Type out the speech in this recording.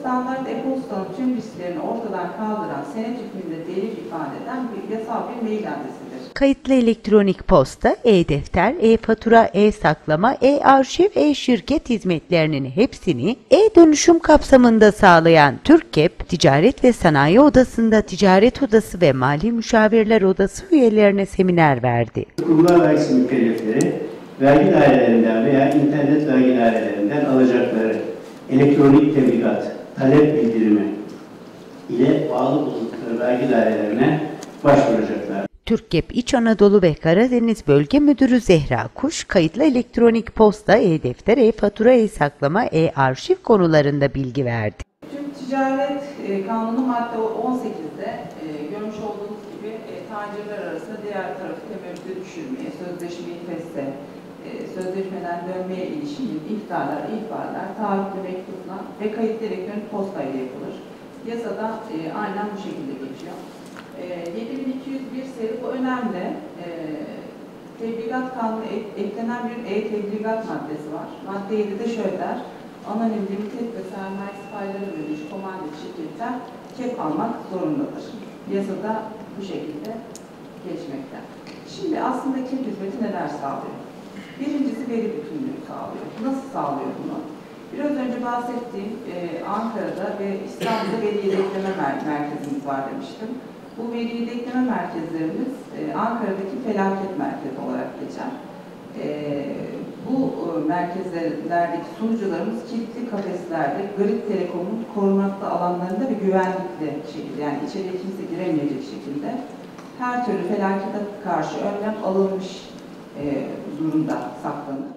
standart e-postanın tüm risklerini ortadan kaldıran, senet hükmünde delil ifade eden bir yasal bir mail adresidir. Kayıtlı elektronik posta, e-defter, e-fatura, e-saklama, e-arşiv, e-şirket hizmetlerinin hepsini e-dönüşüm kapsamında sağlayan TÜRKEP, Ticaret ve Sanayi Odası'nda Ticaret Odası ve Mali Müşavirler Odası üyelerine seminer verdi. Kurumlar vergisi mükellefleri, vergi dairelerinden veya internet vergi dairelerinden alacakları elektronik tebligat, talep bildirimi ile bağlı bulundukları vergi dairelerine başvuracaklar. TÜRKEP İç Anadolu ve Karadeniz Bölge Müdürü Zehra Kuş, kayıtlı elektronik posta, e-defter, e-fatura, e-saklama, e-arşiv konularında bilgi verdi. Tüm Ticaret Kanunu madde 18'de görmüş olduğunuz gibi tacirler arasında diğer tarafı temerrüte düşürmeye, sözleşmeyi feshe, sözleşmeden dönmeye ilişkin ihbarlar, taahhütlü mektupla ve kayıtlı elektronik posta ile yapılır. Yasada aynen bu şekilde geçiyor. 7201 seri bu önemli. Tebligat kanunu eklenen bir e-tebligat maddesi var. Madde 7'de şöyle der: anonim, limited ve sermayesi faydalı bölünmüş komandit şirketler KEP almak zorundadır. Yasada bu şekilde geçmekte. Şimdi aslında KEP hizmeti neler sağlıyor? Birincisi veri bütünlüğü sağlıyor. Nasıl sağlıyor bunu? Biraz önce bahsettiğim Ankara'da ve İstanbul'da veri yedekleme merkezimiz var demiştim. Bu veri yedekleme merkezlerimiz Ankara'daki felaket merkezi olarak geçer. Bu merkezlerdeki sunucularımız kilitli kafeslerde, Grid Telekom'un korunaklı alanlarında ve güvenlikli şekilde, yani içeriye kimse giremeyecek şekilde her türlü felakete karşı önlem alınmış durumda saklanır.